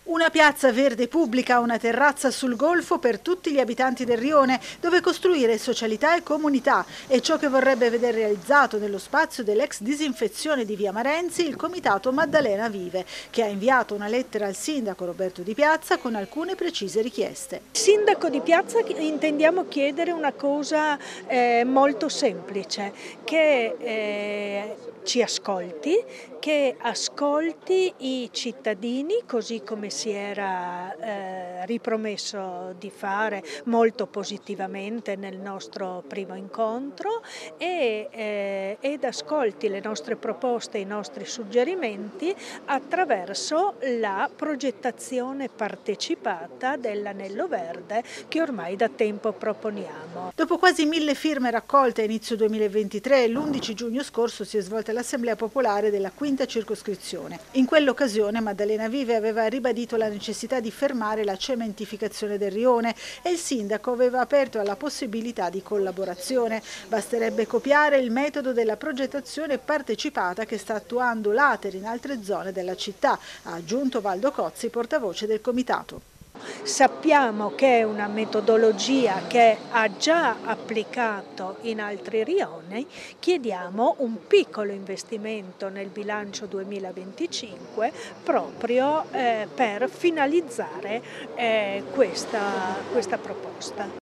Una piazza verde pubblica, una terrazza sul golfo per tutti gli abitanti del rione, dove costruire socialità e comunità. È ciò che vorrebbe vedere realizzato nello spazio dell'ex disinfezione di via Marenzi il comitato Maddalena Vive, che ha inviato una lettera al sindaco Roberto Di Piazza con alcune precise richieste. Sindaco di Piazza, intendiamo chiedere una cosa molto semplice, che ci ascolti, che ascolti i cittadini così come si era ripromesso di fare molto positivamente nel nostro primo incontro ed ascolti le nostre proposte, i nostri suggerimenti attraverso la progettazione partecipata dell'Anello Verde che ormai da tempo proponiamo. Dopo quasi 1000 firme raccolte a inizio 2023, l'11 giugno scorso si è svolta l'Assemblea Popolare della quinta circoscrizione. In quell'occasione Maddalena Vive aveva ribadito la necessità di fermare la cementificazione del rione e il sindaco aveva aperto alla possibilità di collaborazione. Basterebbe copiare il metodo della progettazione partecipata che sta attuando l'Ater in altre zone della città, ha aggiunto Valdo Cozzi, portavoce del comitato. Sappiamo che è una metodologia che ha già applicato in altri rioni, chiediamo un piccolo investimento nel bilancio 2025 proprio per finalizzare questa proposta.